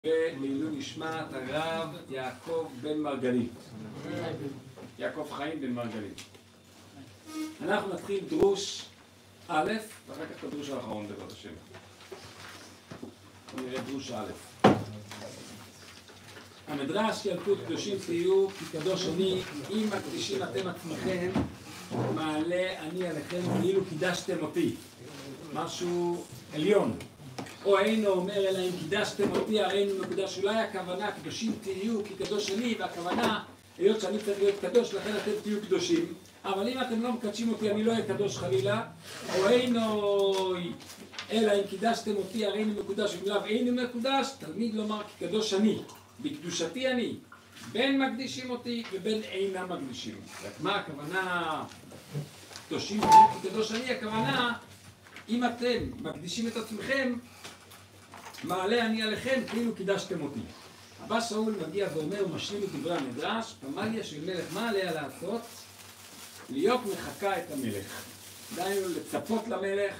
ולעילוי נשמת הרב יעקב בן מרגלית, יעקב חיים בן מרגלית. אנחנו נתחיל דרוש א' ואחר כך את הדרוש האחרון בעזרת השם. נראה דרוש א'. המדרש ילקוט קדושים תהיו כי קדוש אני, אם מקדישים אתם עצמכם מעלה אני עליכם כאילו קידשתם אותי, משהו עליון. או אינו אומר אלא אם קידשתם אותי הרי אינו מקודש. אולי הכוונה קדושים תהיו כי קדוש אני, והכוונה היות שאני צריך להיות קדוש לכן אתם תהיו קדושים, אבל אם אתם לא מקדשים אותי אני לא אהיה קדוש חלילה. או אינו אלא אם קידשתם אותי הרי אינו מקודש, ולאו אינו מקודש תלמיד לומר כי קדוש אני, בקדושתי אני, בין מקדישים אותי ובין אינם מקדישים. מה הכוונה קדושים תהיו כי קדוש אני? הכוונה אם אתם מקדישים את עצמכם מעלה אני עליכם כאילו קידשתם אותי. הבא שאול מגיע ואומר ומשלים את דברי המדרש, פמליה של מלך מה עליה לעשות? להיות מחכה את המלך, דהיינו לצפות למלך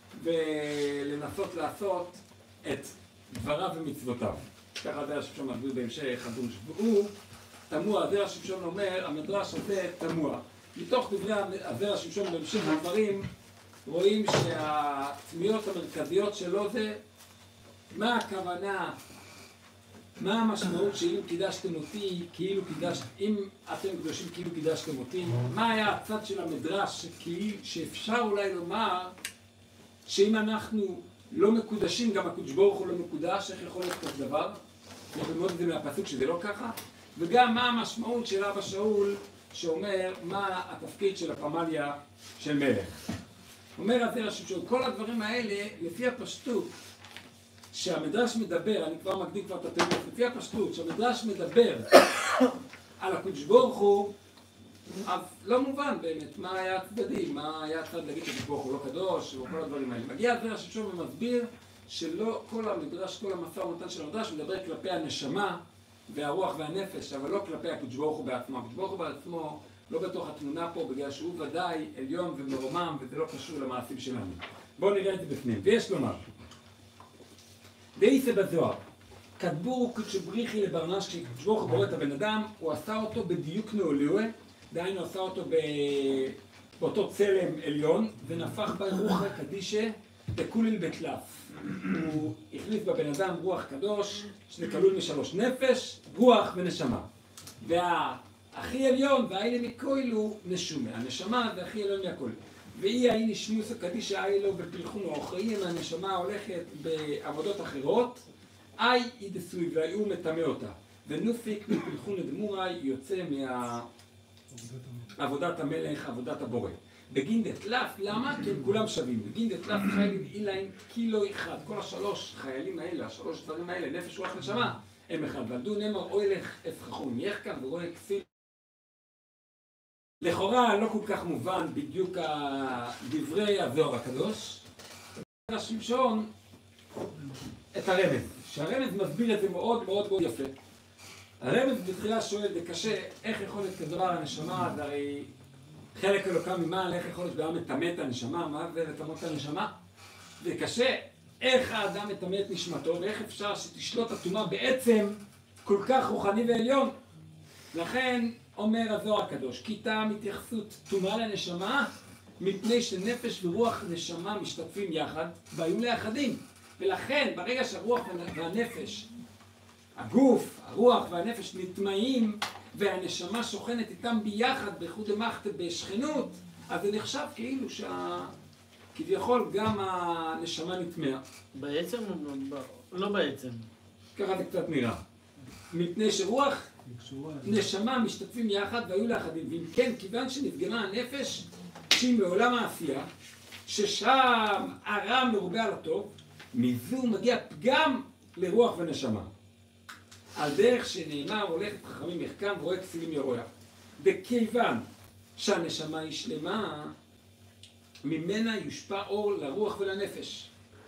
ולנסות לעשות את דבריו ומצוותיו. ככה הדרש שמשון מסביר בהמשך הדרוש. והוא תמוה, הדרש שמשון אומר המדרש הזה תמוה. מתוך דברי הדרש שמשון בהמשך הדברים רואים שהתמיהות המרכזיות שלו זה מה הכוונה, מה המשמעות שאם קידשתם אותי כאילו קידשתם, אם אתם קדושים כאילו קידשתם אותי, מה היה הצד של המדרש שאפשר אולי לומר שאם אנחנו לא מקודשים גם הקדוש ברוך הוא לא מקודש, איך יכול להיות כזה דבר? אנחנו ללמוד את זה מהפסוק שזה לא ככה. וגם מה המשמעות של אבא שאול שאומר מה התפקיד של הפמליה של מלך. אומר הדרש שמשון, כל הדברים האלה לפי הפשטות שהמדרש מדבר, אני כבר מקדים כבר את התיאור, לפי הפשטות שהמדרש מדבר על הקדוש ברוך הוא, אז לא מובן באמת מה היה הצדדי, מה היה הצד להגיד שהקדוש ברוך הוא לא קדוש וכל הדברים האלה. מגיע הדרש שמשון ומסביר שלא כל המדרש, כל המשא ומתן של המדרש מדבר כלפי הנשמה והרוח והנפש, אבל לא כלפי הקדוש ברוך הוא בעצמו. הקדוש ברוך הוא בעצמו לא בתוך התמונה פה בגלל שהוא ודאי עליון ומרומם וזה לא קשור למעשים שלנו. בואו נראה את זה בפנים. ויש לומר דאיסה בזוהר כתבו קדשבריחי לברנש, כשקדוש ברוך הוא בורא את הבן אדם הוא עשה אותו בדיוק נעולוה, דהיינו עשה אותו באותו צלם עליון ונפח ברוח קדישה דקוליל בתלף. הוא החליף בבן אדם רוח קדוש שזה כלול משלוש, נפש, רוח ונשמה. הכי עליון והאילה מכוילו נשומה, הנשמה זה הכי עליון מהכל. ואי האי נשמוס הקדישה האילו בפלחון או אחראי אם הנשמה הולכת בעבודות אחרות, אי היא דסוי והיו מטמא אותה. ונופיק בפלחון לדמורי יוצא מעבודת המלך, עבודת הבורא. בגין דתלף, למה? כי הם כולם שווים. בגין דתלף חיילים אילאים קילו אחד. כל השלוש חיילים האלה, השלוש דברים האלה, נפש רוח נשמה, הם אחד. ועבדו נאמר אוי לך אפחכום יחכם ורואה כסיל. לכאורה לא כל כך מובן בדיוק דברי הזוהר הקדוש. שמשון את הרמז, שהרמז מסביר את זה מאוד מאוד מאוד יפה. הרמז בתחילה שואל, זה קשה, איך יכול להיות כדבר הנשמה, זה הרי חלק אלוקם ממעל, איך יכול להיות גם מטמא את הנשמה, מה זה לטמא את הנשמה? זה קשה, איך האדם מטמא את נשמתו, ואיך אפשר שתשלוט הטומאה בעצם כל כך רוחני ועליון. לכן אומר הזוהר הקדוש, כי טעם התייחסות טומאה לנשמה, מפני שנפש ורוח נשמה משתתפים יחד, והיו לאחדים. ולכן ברגע שהרוח והנפש, הגוף, הרוח והנפש נטמעים, והנשמה שוכנת איתם ביחד, באיחוד דמחתא בשכנות, אז זה נחשב כאילו כביכול גם הנשמה נטמעה. בעצם או לא בעצם? ככה זה קצת נראה. מפני שרוח נשמה משתתפים יחד והיו לאחדים, ואם כן, כיוון שנפגמה הנפש שהיא מעולם העשייה, ששם הרע מרובה על הטוב, מזו מגיע פגם לרוח ונשמה. על דרך שנאמר הולכת חכמים יחכם ורואה כסילים ירוע. וכיוון שהנשמה היא שלמה, ממנה יושפע אור לרוח ולנפש,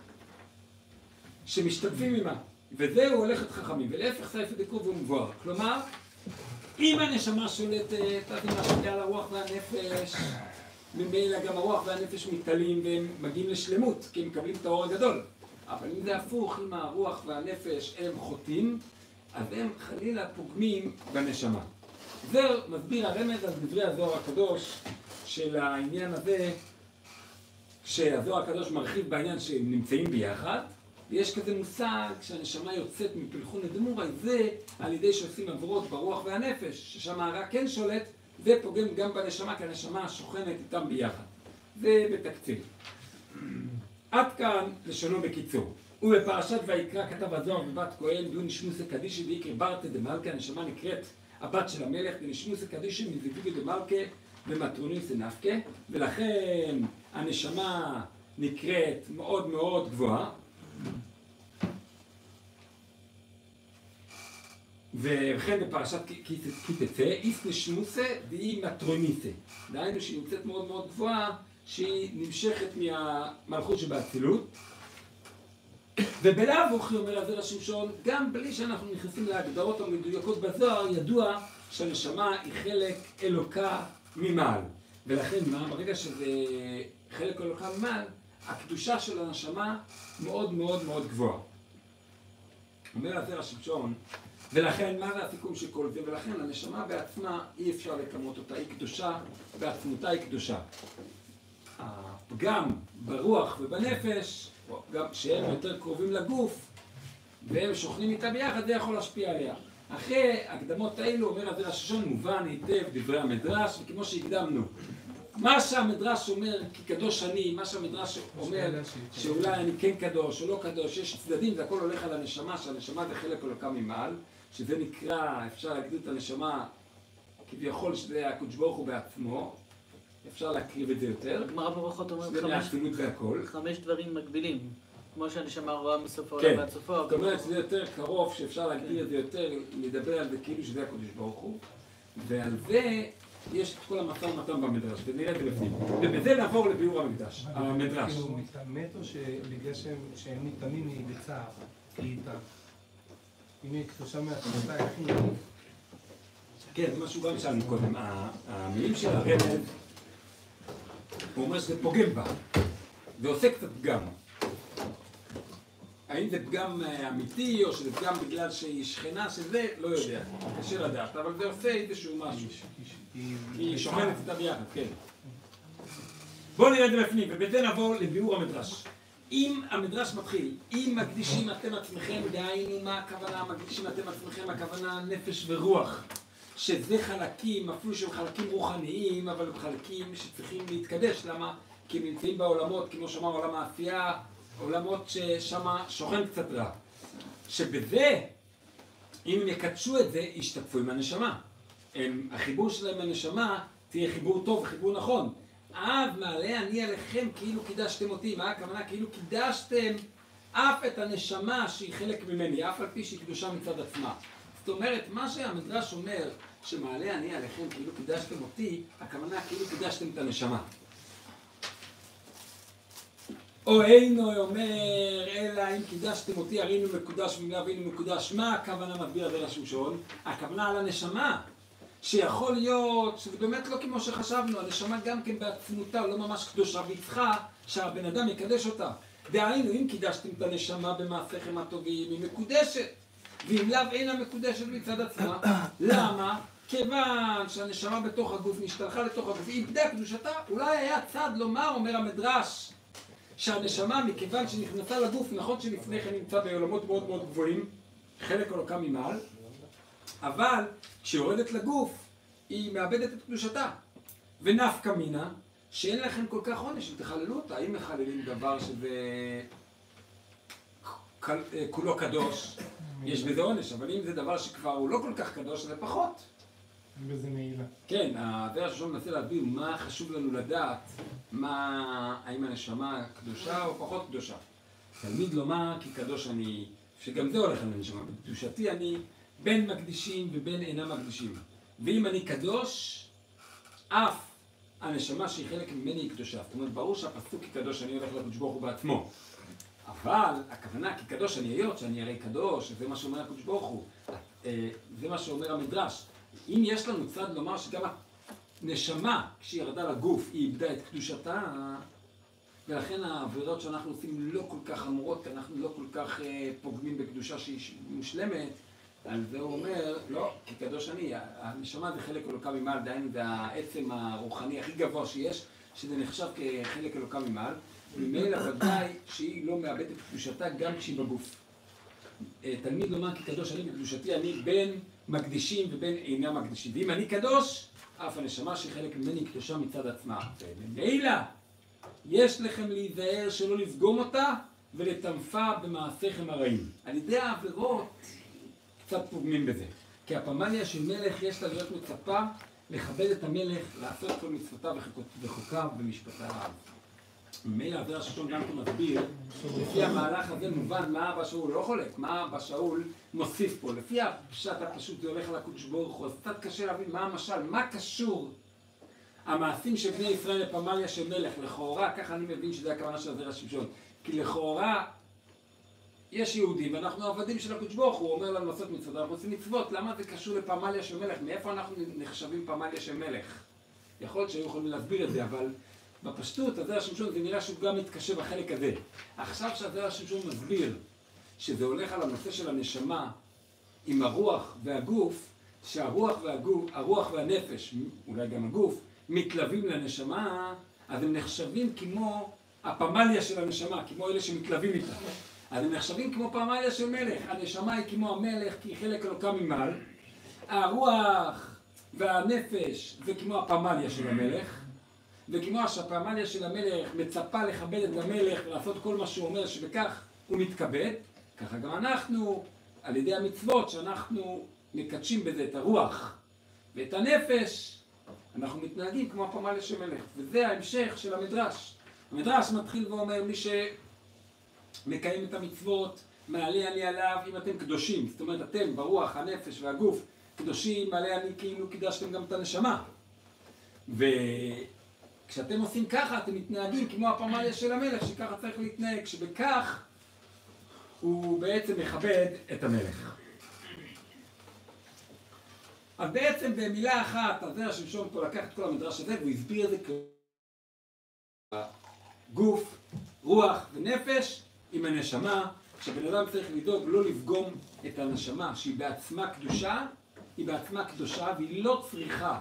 שמשתתפים עמה. וזהו הולכת חכמים, ולהפך סייפא דקרוב ומבואר. כלומר, אם הנשמה שולטת, אז היא משפיעה על הרוח והנפש, ממילא גם הרוח והנפש מתעלים והם מגיעים לשלמות, כי הם מקבלים את האור הגדול. אבל אם זה הפוך, אם הרוח והנפש הם חוטאים, אז הם חלילה פוגמים בנשמה. זה מסביר הרמז על דברי הזוהר הקדוש של העניין הזה, שהזוהר הקדוש מרחיב בעניין שהם נמצאים ביחד, ויש כזה מושג שהנשמה יוצאת מפלחון דמורי, זה על ידי שעושים עברות ברוח והנפש, ששם הרע כן שולט, זה פוגם גם בנשמה, כי הנשמה שוכנת איתם ביחד. זה בתקציר. עד כאן לשונו בקיצור. ובפרשת ויקרא כתב הזוהר בבת כהן דו נשמוסי קדישי ויקרא ברתא דמלכה, הנשמה נקראת הבת של המלך, ונשמוסי קדישי מזיוויגי דמלכה ומטרוניסי נפקה, ולכן הנשמה נקראת מאוד מאוד גבוהה. וכן בפרשת כי תצא, איס נשמוסה והיא מטרוניסה. דהיינו שהיא נמצאת מאוד מאוד גבוהה, שהיא נמשכת מהמלכות שבאצילות. ובלאו אוכי אומר הזרע שמשון, גם בלי שאנחנו נכנסים להגדרות המדויקות בזוהר, ידוע שהנשמה היא חלק אלוקה ממעל. ולכן מה? ברגע שזה חלק אלוקה ממעל, הקדושה של הנשמה מאוד מאוד מאוד גבוהה. אומר הזרע שמשון, ולכן מה זה הסיכום של כל זה? ולכן הנשמה בעצמה אי אפשר לקמות אותה, היא קדושה, בעצמותה היא קדושה. הפגם ברוח ובנפש, גם שהם יותר קרובים לגוף, והם שוכנים איתה ביחד, זה יכול להשפיע עליה. אחרי הקדמות האלו, אומר הזרע שמשון, מובן היטב דברי המדרש, וכמו שהקדמנו, מה שהמדרש אומר כי קדוש אני, מה שהמדרש אומר שאולי אני כן קדוש או לא קדוש, יש צדדים, זה הכל הולך על הנשמה, שהנשמה זה חלק אלוקה ממעל, שזה נקרא, אפשר להגדיר את הנשמה כביכול שזה הקדוש ברוך הוא בעצמו, אפשר להקריב את זה יותר. הגמרא בברכות אומרת והכל. 5 דברים מקבילים, כמו שהנשמה רואה מסוף העולם ועד סופו. זאת אומרת שזה יותר קרוב, שאפשר להגדיר את זה יותר, לדבר על זה כאילו שזה הקדוש ברוך הוא, ועל זה יש את כל המשא ומתן במדרש, ונראה את זה לפנים. ובזה נעבור לביאור המדרש, המדרש. כאילו מתאמת או שבגלל שהם מתאמים היא בצער, היא איתה? אם היא קדושה מהקדושה, איך היא נראית? כן, זה משהו גם שאלנו קודם. המילים של הרמז, הוא אומר שזה פוגם בה, ועושה קצת פגם. האם זה פגם אמיתי, או שזה פגם בגלל שהיא שכנה שזה, לא יודע, קשה לדעת, אבל זה עושה איזשהו משהו. היא שוכנת איתה ביחד, כן. בואו נראה את זה בפנים, ובזה נעבור לביאור המדרש. אם המדרש מתחיל, אם מקדישים אתם עצמכם, דהיינו מה הכוונה, מקדישים אתם עצמכם, הכוונה נפש ורוח, שזה חלקים, אפילו שהם חלקים רוחניים, אבל הם חלקים שצריכים להתקדש, למה? כי הם נמצאים בעולמות, כמו שאמר עולם האפייה, עולמות ששם שוכן קצת רע. שבזה, אם הם יקדשו את זה, ישתתפו עם הנשמה. החיבור שלהם הנשמה תהיה חיבור טוב, חיבור נכון. אז מעלה אני עליכם כאילו קידשתם אותי. מה הכוונה? כאילו קידשתם אף את הנשמה שהיא חלק ממני, אף על פי שהיא קדושה מצד עצמה. זאת אומרת, מה שהמדרש אומר, שמעלה אני עליכם כאילו קידשתם אותי, הכוונה כאילו קידשתם את הנשמה. או אינו אומר, אלא אם קידשתם אותי, הרינו מקודש ממנה והיינו מקודש. מה הכוונה מסביר הזרע שמשון? הכוונה על הנשמה. שיכול להיות שזה באמת לא כמו שחשבנו, הנשמה גם כן בעצמותה לא ממש קדושה, והיא צריכה שהבן אדם יקדש אותה. דהיינו, אם קידשתם את הנשמה במעשיכם הטובים, היא מקודשת. ואם לאו אינה מקודשת מצד עצמה, למה? כיוון שהנשמה בתוך הגוף נשתלחה לתוך הגוף, היא איבדה קדושתה, אולי היה צד לומר, אומר המדרש, שהנשמה מכיוון שנכנסה לגוף, נכון שלפני כן נמצא בעולמות מאוד מאוד גבוהים, חלק אלוקה ממעל, אבל כשיורדת לגוף, היא מאבדת את קדושתה. ונפקא מינה, שאין לכם כל כך עונש, תחללו אותה. אם מחללים דבר שזה כולו קדוש, יש בזה עונש, אבל אם זה דבר שכבר הוא לא כל כך קדוש, זה פחות. וזה מעילה. כן, הזרע שמשון מנסה להסביר מה חשוב לנו לדעת, האם הנשמה קדושה או פחות קדושה. תלמיד לומר כי קדוש אני, שגם זה הולך על הנשמה, בקדושתי אני בין מקדישים ובין אינם מקדישים. ואם אני קדוש, אף הנשמה שהיא חלק ממני היא קדושה. זאת אומרת, ברור שהפסוק כי קדוש אני הולך לקדוש ברוך הוא בעצמו. אבל הכוונה כי קדוש אני היות, שאני הרי קדוש, זה מה שאומר הקדוש ברוך הוא. זה מה שאומר המדרש. אם יש לנו צד לומר שגם הנשמה, כשהיא ירדה לגוף, היא איבדה את קדושתה, ולכן העבירות שאנחנו עושים לא כל כך חמורות, כי אנחנו לא כל כך פוגמים בקדושה שהיא מושלמת. על זה הוא אומר, לא, כי קדוש אני, הנשמה זה חלק אלוקה ממעל, דהיינו זה העצם הרוחני הכי גבוה שיש, שזה נחשב כחלק אלוקה ממעל, ממילא ודאי שהיא לא מאבדת את קדושתה גם כשהיא בגוף. תלמיד לומר כי קדוש אני בקדושתי, אני בין מקדישים ובין אינם מקדישים. ואם אני קדוש, אף הנשמה שחלק ממני קדושה מצד עצמה. וממילא יש לכם להיזהר שלא לפגום אותה ולטנפה במעשיכם הרעים. על ידי העבירות קצת פוגמים בזה. כי הפמליה של מלך יש לה להיות מצפה לכבד את המלך, לעשות כל מצוותיו וחוקיו במשפטיו. ממילא עבר הששון גם כן מסביר, לפי המהלך הזה מובן מה אבא שאול לא חולק, מה אבא שאול מוסיף פה. לפי הפשט הפשוט זה הולך על הקודש ברוך הוא, אז קצת קשה להבין מה המשל, מה קשור המעשים של בני ישראל לפמליה של מלך. לכאורה, ככה אני מבין שזה הכוונה של עבר הששון, כי לכאורה יש יהודים ואנחנו עבדים של הקודש ברוך הוא, אומר לנו לעשות מצוות, אנחנו עושים מצוות, למה זה קשור לפמליה של מלך? מאיפה אנחנו נחשבים פמליה של מלך? יכול להיות שהיו יכולים להסביר את זה, אבל בפשטות, עזר השמשון זה נראה שהוא גם מתקשה בחלק הזה. עכשיו שעזר השמשון מסביר שזה הולך על הנושא של הנשמה עם הרוח והגוף, שהרוח והנפש, אולי גם הגוף, מתלווים לנשמה, אז הם נחשבים כמו הפמליה של הנשמה, כמו אלה שמתלווים איתה. אז הם נחשבים כמו פמליה של מלך. הנשמה היא כמו המלך, כי היא חלק אלוקה ממעל. הרוח והנפש זה כמו הפמליה של המלך. וכמו שהפמליה של המלך מצפה לכבד את המלך, לעשות כל מה שהוא אומר שבכך הוא מתכבד, ככה גם אנחנו, על ידי המצוות שאנחנו מקדשים בזה את הרוח ואת הנפש, אנחנו מתנהגים כמו הפמליה של מלך. וזה ההמשך של המדרש. המדרש מתחיל ואומר, מי שמקיים את המצוות, מעלה אני עליו אם אתם קדושים. זאת אומרת, אתם ברוח, הנפש והגוף קדושים, מעלה אני כאילו קידשתם גם את הנשמה. כשאתם עושים ככה, אתם מתנהגים כמו הפמליה של המלך, שככה צריך להתנהג, שבכך הוא בעצם מכבד את המלך. אז בעצם במילה אחת, עזר השמשון פה לקח את כל המדרש הזה, והוא הסביר את זה גוף, רוח ונפש עם הנשמה, שבן אדם צריך לדאוג לא לפגום את הנשמה, שהיא בעצמה קדושה, היא בעצמה קדושה והיא לא צריכה.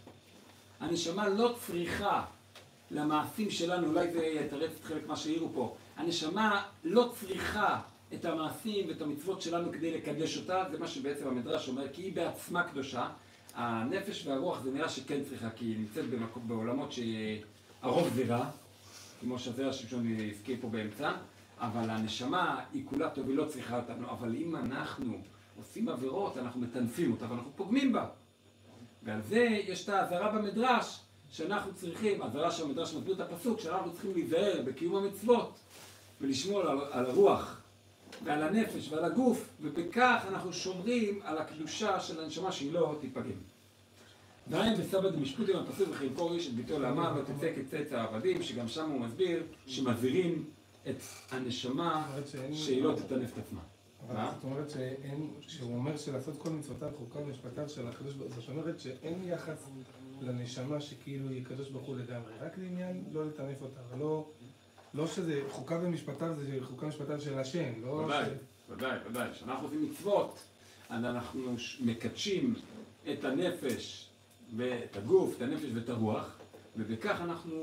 הנשמה לא צריכה למעשים שלנו, אולי זה יתרץ את חלק מה שהעירו פה, הנשמה לא צריכה את המעשים ואת המצוות שלנו כדי לקדש אותה, זה מה שבעצם המדרש אומר, כי היא בעצמה קדושה. הנפש והרוח זה נראה שכן צריכה, כי היא נמצאת בעולמות שהרוב זה רע, כמו שעזר השמשון הזכיר פה באמצע, אבל הנשמה היא כולה טוב, היא לא צריכה אותנו, אבל אם אנחנו עושים עבירות, אנחנו מטנפים אותה ואנחנו פוגמים בה. ועל זה יש את האזהרה במדרש שאנחנו צריכים, האזהרה שהמדרש מסביר את הפסוק, שאנחנו צריכים להיזהר בקיום המצוות ולשמור על הרוח ועל הנפש ועל הגוף, ובכך אנחנו שומרים על הקדושה של הנשמה שהיא לא תיפגם. דהיים בסבא דמשפוטים הפסוק וחלקו איש את ביתו לאמה ותצא כצאצא העבדים, שגם שם הוא מסביר שמזהירים את הנשמה שהיא לא תטנף את עצמה. אבל זאת אומרת שהוא אומר שלעשות כל מצוותיו חוקיו ומשפטיו של הקדוש ברוך הוא, זאת אומרת שאין יחס לנשמה שכאילו היא קדוש ברוך הוא לגמרי, רק לעניין לא לטנף אותה, אבל לא שזה חוקיו ומשפטיו זה חוקיו ומשפטיו של השם, לא... ודאי, כשאנחנו עושים מצוות, אנחנו מקדשים את הנפש ואת הגוף, את הנפש ואת הרוח, ובכך אנחנו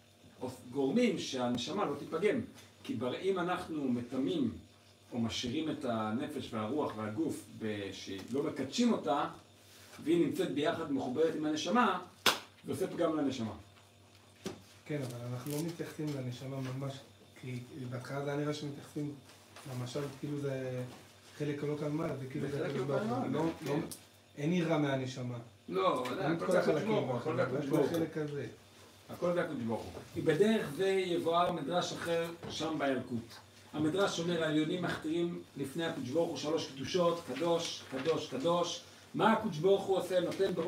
גורמים שהנשמה לא תיפגם, כי אם אנחנו מטמאים או משאירים את הנפש והרוח והגוף שלא מקדשים אותה, והיא נמצאת ביחד מחוברת עם הנשמה, זה עושה פגם לנשמה. כן, אבל אנחנו לא מתייחסים לנשמה ממש, כי בהתחלה זה נראה שמתייחסים, למשל, כאילו זה חלק לא כאן מעלה, זה כאילו זה הקדוש ברוך הוא, אין יראה מהנשמה. לא, הכל זה הקדוש ברוך הוא, הכל זה הקדוש ברוך הוא. הכל זה הקדוש ברוך הוא. כי בדרך זה יבואר מדרש אחר שם בילקוט. המדרש אומר, העליונים מכתירים לפני הקדוש ברוך הוא 3 קדושות, קדוש, קדוש, קדוש. מה הקדוש ברוך הוא עושה?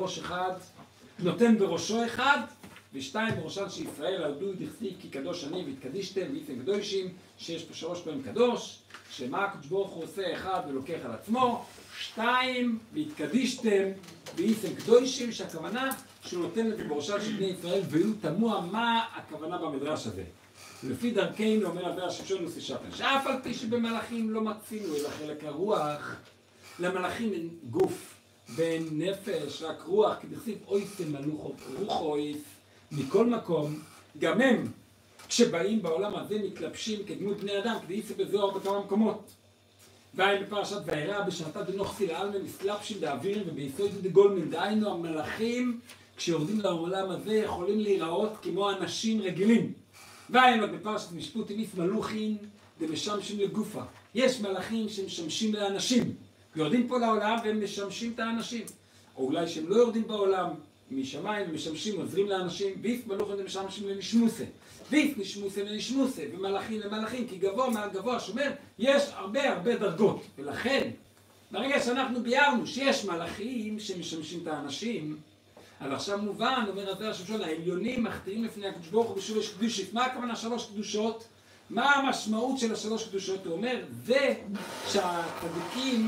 נותן בראשו אחד, ו2 בראשן של ישראל, עבדו דכתיב כי קדוש אני והתקדישתם והייתם קדושים, שיש פה 3 פעמים קדוש, שמה הקדוש ברוך הוא עושה? 1 ולוקח על עצמו, 2 והתקדישתם והייתם קדושים, שהכוונה שהוא נותן את בראשן של בני ישראל, והוא תמוה מה הכוונה במדרש הזה. לפי דרכנו, אומר אבי השמשון נושא שפן, שאף על פי שבמלאכים לא מצינו אלא חלק הרוח, למלאכים אין גוף ואין נפש, רק רוח, כי בכתיב אויסם מלוכות רוחויס, מכל מקום, גם הם, כשבאים בעולם הזה מתלבשים כדמות בני אדם, כדי יצא בזוהר בכמה מקומות. והאם בפרשת וארא בשעתה דנוכסי לעלמא מסלבשים באוויר וביסוד דגולמן, דהיינו המלאכים כשיורדים לעולם הזה יכולים להיראות כמו אנשים רגילים. והאם בפרשת משפוטים איס מלוכין דמשמשים לגופה. יש מלאכים שמשמשים לאנשים, יורדים פה לעולם והם משמשים את האנשים. או אולי שהם לא יורדים בעולם משמיים ומשמשים, עוזרים לאנשים, ואיס מלוכין דמשמשים לנשמוסה. ואיס נשמוסה לנשמוסה, ומלאכים למלאכים, כי גבוה מעל גבוה שאומר, יש הרבה דרגות. ולכן, ברגע שאנחנו ביארנו שיש מלאכים שמשמשים את האנשים, אז עכשיו מובן, אומר אבי השמשון, העליונים מכתירים לפני הקדוש ברוך הוא בשורש קדושים. מה הכוונה 3 קדושות? מה המשמעות של 3 קדושות? הוא אומר, זה שהצדיקים,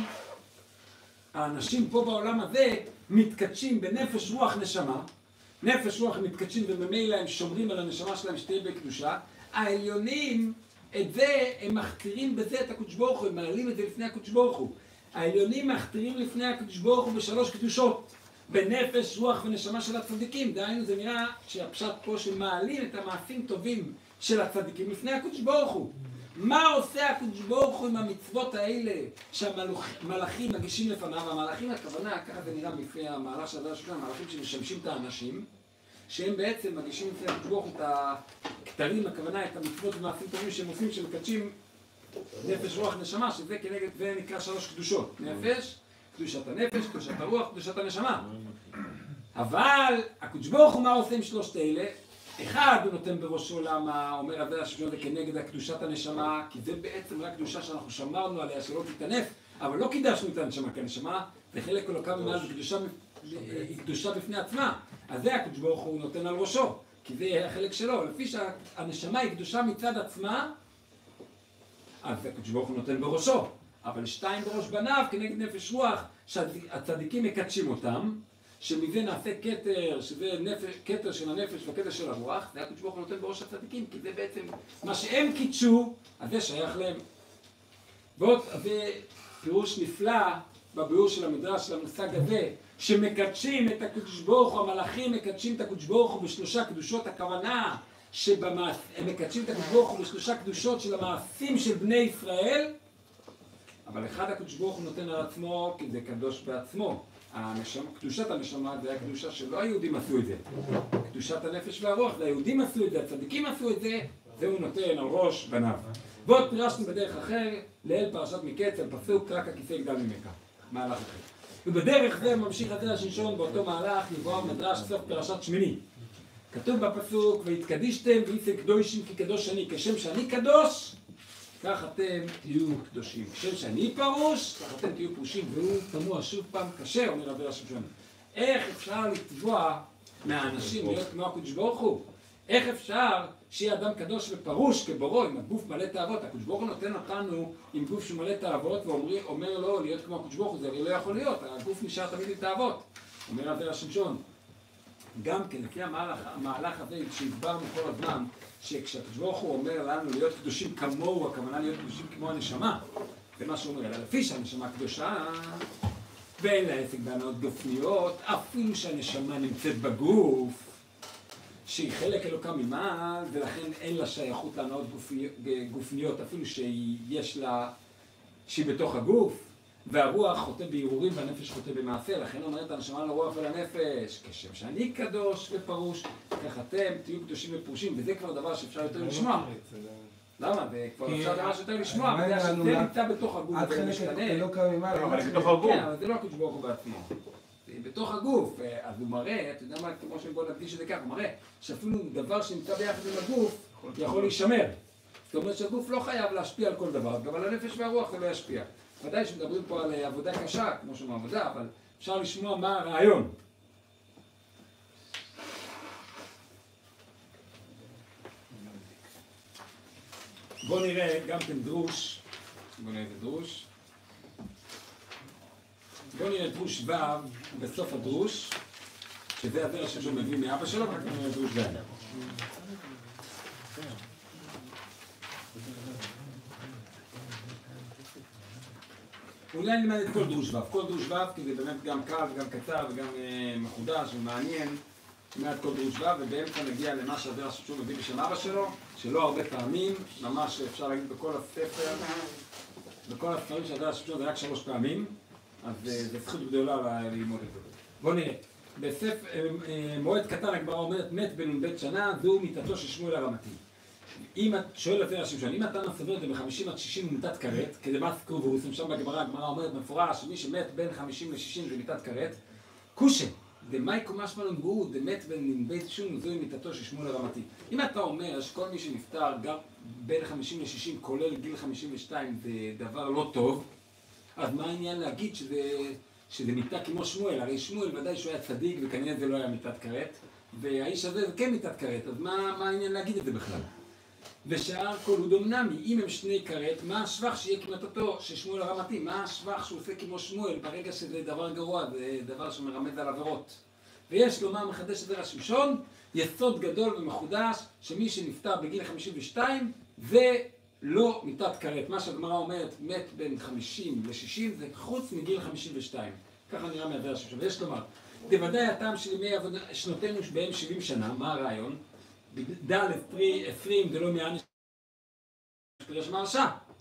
האנשים פה בעולם הזה, מתקדשים בנפש רוח נשמה, נפש רוח מתקדשים וממילא הם שומרים על הנשמה שלהם שתהיה בקדושה. העליונים, את זה הם מכתירים בזה את הקדוש ברוך הוא, הם מעלים את זה לפני הקדוש ברוך הוא. העליונים מכתירים לפני הקדוש ברוך הוא ב3 קדושות, בנפש רוח ונשמה של הצדיקים. דהיינו זה נראה שהפשט פה שמעלים את המעשים טובים של הצדיקים לפני הקדוש ברוך הוא. מה עושה הקדוש ברוך הוא עם המצוות האלה שהמלאכים מגישים לפניו? המלאכים הכוונה, ככה זה נראה לפי המהלך של הדרך שלנו, המלאכים שמשמשים את האנשים, שהם בעצם מגישים לפני הקדוש ברוך הוא את הכתרים, הכוונה, את המצוות ומעשים טובים שהם עושים, שמקדשים נפש רוח נשמה, שזה כנגד, זה נקרא 3 קדושות. נפש, קדושת הנפש, קדושת הרוח, קדושת הנשמה. אבל הקדוש ברוך הוא מה עושה עם 3 אלה? אחד הוא נותן בראשו למה, אומר אבי השמשון, זה כנגד הקדושת הנשמה, כי זה בעצם רק קדושה שאנחנו שמרנו עליה שלא תתענף, אבל לא קידשנו את הנשמה, כי הנשמה זה חלק אלוקה ממעל, היא קדושה בפני עצמה. אז זה הקדוש ברוך הוא נותן על ראשו, כי זה החלק שלו. לפי שהנשמה היא קדושה מצד עצמה, אז הקדוש ברוך הוא נותן בראשו. אבל 2 בראש בניו כנגד נפש רוח, שהצדיקים מקדשים אותם, שמזה נעשה כתר, שזה כתר של הנפש וכתר של הרוח, זה הקדוש ברוך הוא נותן בראש הצדיקים, כי זה בעצם מה שהם קידשו, אז זה שייך להם. ועוד, זה פירוש נפלא בביאור של המדרש של המושג הזה, שמקדשים את הקדוש ברוך הוא, המלאכים מקדשים את הקדוש ברוך הוא ב3 קדושות, הכוונה הם מקדשים את הקדוש ברוך הוא ב3 קדושות של המעשים של בני ישראל, אבל אחד הקדוש ברוך הוא נותן על עצמו, כי זה קדוש בעצמו. קדושת הנשמה זה הקדושה שלא היהודים עשו את זה. קדושת הנפש והרוח, זה היהודים עשו את זה, הצדיקים עשו את זה, זה הוא נותן על ראש בניו. ועוד פירשנו בדרך אחר, לאל פרשת מקץ, על פסוק רק הכיסא יגדל ממך. מהלך אחר. ובדרך זה ממשיך אבי השמשון באותו מהלך, יבואר מדרש סוף פרשת שמיני. כתוב בפסוק, והתקדישתם וייצא קדושים כי קדוש אני, כשם שאני קדוש, כך אתם תהיו קדושים. כשם שאני פרוש, כך אתם תהיו פרושים. והוא תמוה שוב פעם קשה, אומר אבי השמשון. איך אפשר לתבוע מהאנשים להיות כמו הקדוש ברוך הוא? איך אפשר שיהיה אדם קדוש ופרוש כבורו עם הגוף מלא תאוות? הקדוש ברוך הוא נותן אותנו עם גוף שמלא תאוות ואומר לו להיות כמו הקדוש ברוך הוא, זה לא יכול להיות, הגוף נשאר תמיד עם תאוות. אומר אבי השמשון, גם כן לפי המהלך הזה שהסברנו כל הזמן, שכשהקדוש ברוך הוא אומר לנו להיות קדושים כמוהו, הכוונה להיות קדושים כמו הנשמה, זה מה שהוא אומר, אלא לפי שהנשמה קדושה ואין לה עסק בהנאות גופניות, אפילו שהנשמה נמצאת בגוף, שהיא חלק אלוקה ממעל, ולכן אין לה שייכות להנאות גופניות, אפילו שיש לה, שהיא בתוך הגוף, והרוח חוטא בהרהורים והנפש חוטא במעשה, לכן אומרת הנשמה לרוח ולנפש, כשם שאני קדוש ופרוש, כך אתם תהיו קדושים ופרושים, וזה כבר דבר שאפשר יותר לשמוע. למה? זה כבר אפשר דבר שיותר לשמוע, בגלל שזה נמצא בתוך הגוף, זה משתנה. אבל זה בתוך הגוף. כן, אבל זה לא הקדוש ברוך הוא בעצמו. זה בתוך הגוף, אז הוא מראה, אתה יודע מה, כמו שבוא נקדיש את זה כך, הוא מראה שאפילו דבר שנמצא ביחד עם הגוף יכול להישמר. זאת אומרת שהגוף לא חייב להשפיע על כל דבר, גם על הנפש והרוח זה לא ישפיע. ודאי שמדברים פה על עבודה קשה, כמו שאומר עבודה, אבל אפשר לשמוע מה הרעיון. בואו נראה גם כן דרוש, בואו נראה את דרוש. בואו נראה דרוש ו' בסוף הדרוש, שזה הדרך שהוא מביא מאבא שלו, רק נראה דרוש ו'. אולי נלמד את כל דרוש ו', כל דרוש ו', כי זה באמת גם קל וגם קצר וגם מחודש ומעניין. נלמד כל דרוש ו', ובאמצע נגיע למה שהזרע שמשון מביא בשם אבא שלו, שלא הרבה פעמים, ממש אפשר להגיד בכל הספר, בכל הספרים שהזרע שמשון זה רק 3 פעמים, אז זה זכות גדולה ללמוד את זה. בואו נראה. בספר מועד קטן הגמרא אומרת מת בנ"ב שנה, זו מיתתו של שמואל הרמתי. אם את שואל את זה השמשון, אם אתה מסבר את זה ב-50 עד 60 הוא מיתת כרת, כדבס קרובוסים, שם בגמרא, הגמרא אומרת מפורש שמי שמת בין 50 ל-60 זה מיתת כרת, קושה, דמייקו משמע לנבואו, דמת בנ"ב שום, זוהי מיתתו של שמואל הרמתי. אם אתה אומר שכל מי שנפטר גם בין 50 ל-60 כולל גיל 52 זה דבר לא טוב, אז מה העניין להגיד שזה מיתה כמו שמואל? הרי שמואל ודאי שהוא היה צדיק וכנראה זה לא היה מיתת כרת, והאיש הזה זה כן מיתת כרת, אז מה העניין להגיד את זה בכלל? ושאר כל הוא דומנמי, אם הם 2 כרת, מה השבח שיהיה כמתתו של שמואל הרמתי? מה השבח שהוא עושה כמו שמואל ברגע שזה דבר גרוע, זה דבר שמרמז על עבירות? ויש לומר מחדש את זה השמשון, יסוד גדול ומחודש, שמי שנפטר בגיל 52 זה לא מיתת כרת. מה שהגמרא אומרת, מת בין 50 ל-60 זה חוץ מגיל 52. ככה נראה מהזרע השמשון. ויש לומר, בוודאי הטעם של ימי שנותינו בהם 70 שנה, מה הרעיון? ד' פרי 20 דלא מעניש פרש מרשה.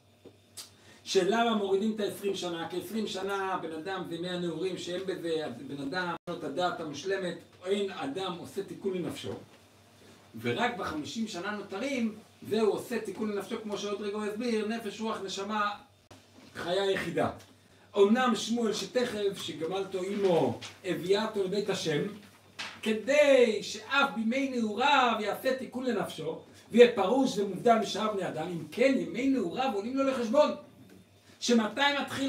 שלמה מורידים את ה-20 שנה? כ-20 שנה בן אדם זה 100 נעורים שאין בזה, בן אדם לא את הדעת המושלמת, אין אדם עושה תיקון לנפשו, ורק ב-50 שנה נותרים זהו עושה תיקון לנפשו, כמו שעוד רגע הסביר, נפש רוח נשמה חיה יחידה. אמנם שמואל שתכף שגמלתו עמו הביאתו לבית השם, כדי שאף בימי נעוריו יעשה תיקון לנפשו ויהיה פרוש ומובדל משאר בני אדם, אם כן ימי נעוריו עולים לו לחשבון. שמתי מתחיל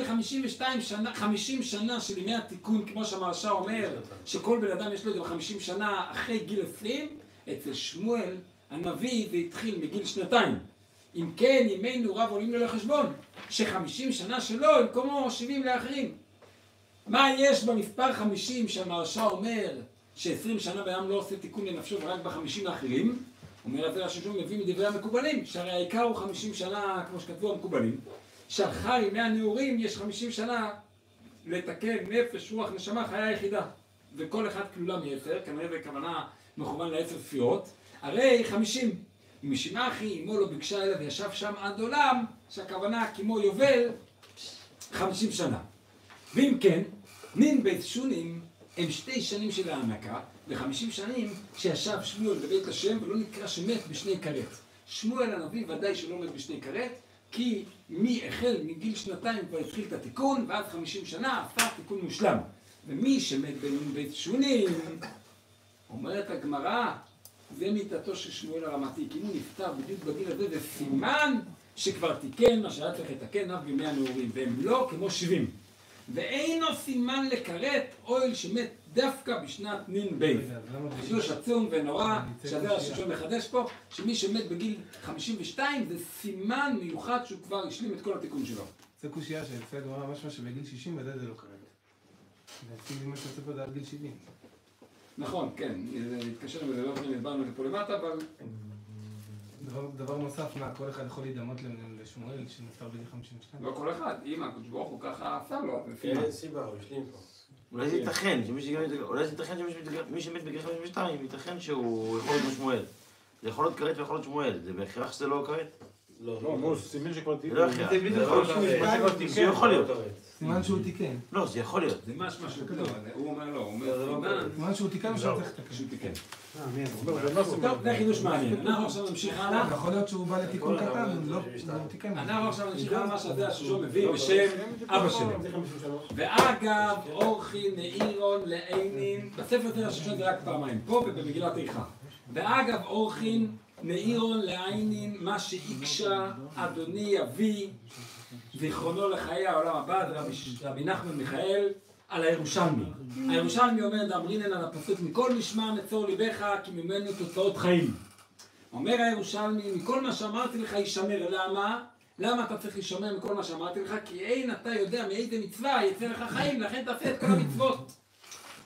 50 שנה של ימי התיקון, כמו שהמרשה אומר, שכל בן אדם יש לו גם 50 שנה אחרי גיל 20, אצל שמואל הנביא זה התחיל מגיל 2. אם כן ימי נעוריו עולים לו לחשבון, ש50 שנה שלו הם כמו 70 לאחרים. מה יש במספר 50 שהמרשה אומר ש20 שנה בן לא עושה תיקון לנפשו ורק ב50 האחרים? אומר הזרע השמשון מביא מדברי המקובלים, שהרי העיקר הוא 50 שנה כמו שכתבו המקובלים, שאחר ימי הנעורים יש 50 שנה לתקן נפש רוח נשמה חיה יחידה, וכל אחד כלולה מ10, כנראה בכוונה מכוון ל10 ספירות, הרי 50. משמע אחי אמו לא ביקשה אליו וישב שם עד עולם, שהכוונה כמו יובל 50 שנה. ואם כן, נין בית שונים הם 2 שנים של הענקה, ו50 שנים שישב שמואל בבית השם ולא נקרא שמת ב2 כרת. שמואל הנביא ודאי שלא מת ב2 כרת, כי מי החל מגיל 2 כבר התחיל את התיקון, ועד 50 שנה עשה תיקון מושלם. ומי שמת בנין בית שונים, אומרת הגמרא, זה מיתתו של שמואל הרמתי, כי הוא נפטר בדיוק בגיל הזה, זה סימן שכבר תיקן מה שהיה צריך לתקן אף בימי הנעורים, והם לא כמו 70. ואינו סימן לכרת אוהל שמת דווקא בשנת נין בית. חידוש עצום ונורא שהזרע השמשון מחדש פה, שמי שמת בגיל 52 זה סימן מיוחד שהוא כבר השלים את כל התיקון שלו. זה קושייה שלפי הגמרא משמע שבגיל 60 ודאי זה לא כרת. להציג מה שאתה פה זה עד גיל 70. נכון, כן, להתקשר עם זה לא יכולים לדברנו לפה למטה, אבל... דבר נוסף, מה, כל אחד יכול להידמות לשמואל שנפטר בגיל 52? לא כל אחד, אם הקדוש ברוך הוא ככה עשה לו, אין סיבה, הוא השלים פה. אולי זה ייתכן שמי שמת בגיל 52, ייתכן שהוא יכול להיות כמו שמואל. זה יכול להיות כרת ויכול להיות שמואל, זה בהכרח שזה לא כרת? לא, מוס, סימן שכבר תיקן. זה לא הכרח, זה יכול להיות. סימן שהוא תיקן. לא, זה יכול להיות. זה משהו כזה, הוא אומר לא, הוא אומר סימן שהוא תיקן או שהוא צריך לתקן? שהוא תיקן. טוב, טוב, זה חידוש מעניין. אנחנו עכשיו נמשיך הלאה. יכול להיות שהוא בא לתיקון קטן, לא תיקן. אנחנו עכשיו נמשיך הלאה מה שהזרע השמשון מביא בשם אבא שלו. ואגב, אורחי נעירון לעינין, בספר זרע השמשון זה רק פעמיים, פה ובמגילת איכה. ואגב, אורחין נעירון לעינין, מה שהיקשה אדוני אבי, זיכרונו לחיי העולם הבא, זה רבי נחמן מיכאל, על הירושלמי. הירושלמי אומר, דאמרינן על הפסוק, מכל משמע נצור ליבך, כי ממנו תוצאות חיים. אומר הירושלמי, מכל מה שאמרתי לך יישמר. למה? למה אתה צריך להישמר מכל מה שאמרתי לך? כי אין אתה יודע מאיזה מצווה יצא לך חיים, לכן תעשה את כל המצוות.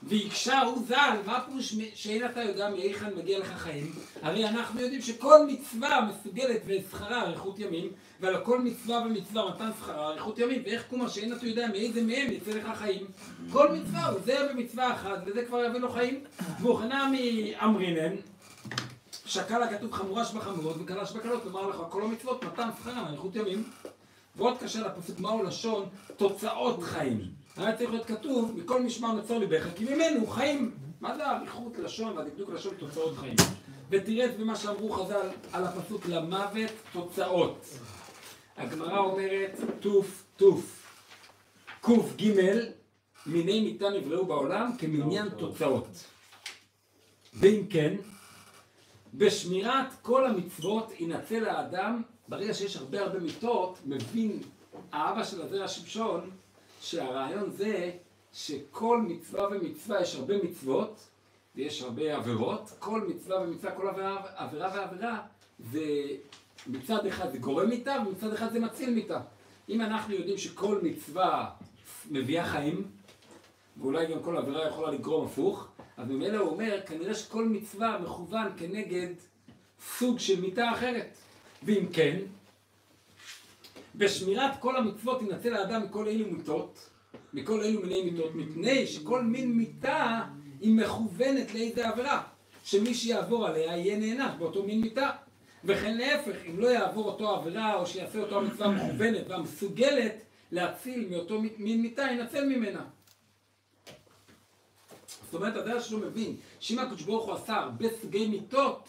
ויקשהו ז"ל, מה פירוש שאין אתה יודע מהיכן מגיע לך חיים? הרי אנחנו יודעים שכל מצווה מסוגלת ושכרה אריכות ימים, ועל כל מצווה ומצווה מתן שכרה אריכות ימים, ואיך כמו שאין אתה יודע מאיזה מהם יצא לך חיים? כל מצווה הוא זה במצווה אחת, וזה כבר יביא לו חיים. והוכנה מאמרינן, שקל הכתוב חמורה שבחמורות וקלה שבקלות, לומר לך כל המצוות מתן שכרה אריכות ימים. ועוד קשה לפסוק, מהו לשון תוצאות חיים? היה צריך להיות כתוב, מכל משמר נצור ליבך, כי ממנו חיים. מה זה האריכות לשון והדקדוק לשון תוצאות חיים? ותראה במה שאמרו חז"ל על הפסוק למוות תוצאות. הגמרא אומרת תוף תוף קוף ג' מיני מיתה נבראו בעולם כמניין תוצאות. ואם כן, בשמירת כל המצוות ינצל האדם, ברגע שיש הרבה מיתות, מבין האבא של הזרע שמשון שהרעיון זה שכל מצווה ומצווה יש הרבה מצוות ויש הרבה עבירות. כל מצווה ומצווה, כל עבירה ועבירה זה מצד אחד זה גורם מיתה ומצד אחד זה מציל מיתה. אם אנחנו יודעים שכל מצווה מביאה חיים ואולי גם כל עבירה יכולה לגרום הפוך, אז ממילא הוא אומר כנראה שכל מצווה מכוון כנגד סוג של מיתה אחרת. ואם כן, בשמירת כל המצוות ינצל האדם מכל אילו מיתות, מכל אילו מיני מיתות, מפני שכל מין מיתה היא מכוונת לאיזה עבירה, שמי שיעבור עליה יהיה נענש באותו מין מיתה. וכן להפך, אם לא יעבור אותו עבירה או שיעשה אותו המצווה מכוונת והמסוגלת להציל מאותו מין מיתה, ינצל ממנה. זאת אומרת, הדרך שלו מבין שאם הקדוש ברוך הוא עשה הרבה סוגי מיתות,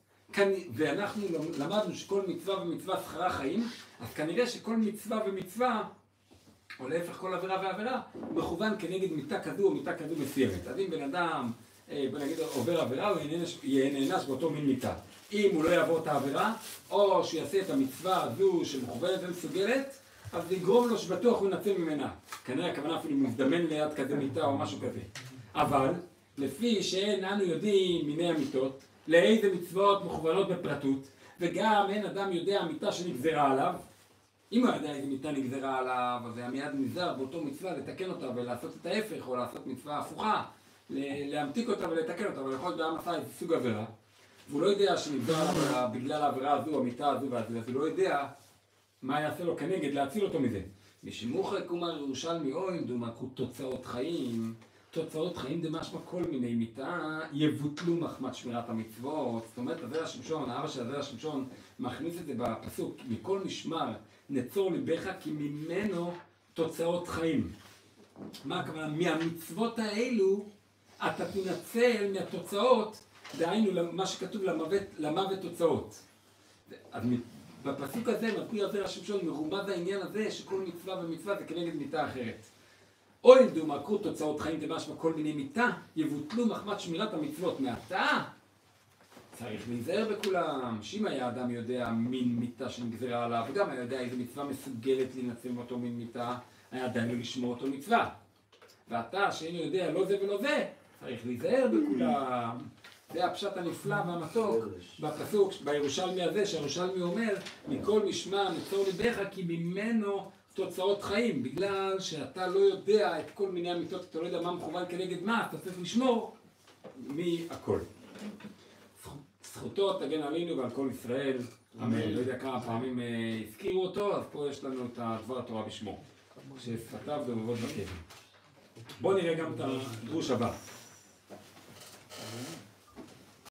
ואנחנו למדנו שכל מצווה ומצווה שכרה חיים, אז כנראה שכל מצווה ומצווה, או להפך כל עבירה ועבירה, מכוון כנגד מיתה כזו או מיתה כזו מסוימת. אז אם בן אדם, בוא נגיד, עובר עבירה, הוא יהיה נענש באותו מין מיתה. אם הוא לא יעבור את העבירה, או שיעשה את המצווה הזו שמכוונת ומסוגלת, אז זה יגרום לו שבטוח הוא ינצל ממנה. כנראה הכוונה אפילו מזדמן ליד כזה מיתה או משהו כזה. אבל, לפי שאין אנו יודעים מיני המיתות, לאיזה מצוות מכוונות בפרטות, וגם אין אדם יודע המיתה שנגזרה עליו. אם הוא יודע איזה מיתה נגזרה עליו, אז היה מיד נזהר באותו מצווה לתקן אותה ולעשות את ההפך, או לעשות מצווה הפוכה, להמתיק אותה ולתקן אותה, אבל יכול להיות גם עשה איזה סוג עבירה, והוא לא יודע שנגזרה עליו בגלל העבירה הזו, המיתה הזו והזו, אז הוא לא יודע מה יעשה לו כנגד להציל אותו מזה. משימוך כומר ירושלמי אוי, דומקו תוצאות חיים, תוצאות חיים דמשמע כל מיני מיתה יבוטלו מחמת שמירת המצוות. זאת אומרת, הזרע שמשון, האבא של הזרע שמשון מכניס את זה בפסוק, מכל משמר נצור ליבך כי ממנו תוצאות חיים. מה הכוונה? מהמצוות האלו אתה תנצל מהתוצאות, דהיינו מה שכתוב למוות תוצאות. אז בפסוק הזה מסביר הזרע שמשון מרומז העניין הזה שכל מצווה ומצווה זה כנגד מיתה אחרת. או אם דומקרו תוצאות חיים דמשמע כל מיני מיתה, יבוטלו מחמת שמירת המצוות מעתה. צריך להיזהר בכולם, שאם היה אדם יודע מין מיתה שנגזרה עליו, וגם היה יודע איזה מצווה מסוגלת להינצל מאותו מין מיתה, היה עדיין לו לשמור אותו מצווה. ואתה שאינו יודע לא זה ולא זה, צריך להיזהר בכולם. זה הפשט הנפלא והמתוק בפסוק בירושלמי הזה, שהירושלמי אומר, מכל משמע נצור ליבך כי ממנו תוצאות חיים, בגלל שאתה לא יודע את כל מיני המיתות, אתה לא יודע מה מכוון כנגד מה, אתה צריך לשמור מהכל. זכותו תגן עלינו ועל כל ישראל, אמן. לא יודע כמה פעמים הזכירו אותו, אז פה יש לנו את דבר התורה בשמו, ששפתיו דובבות בקדם. בואו נראה גם את הדרוש הבא.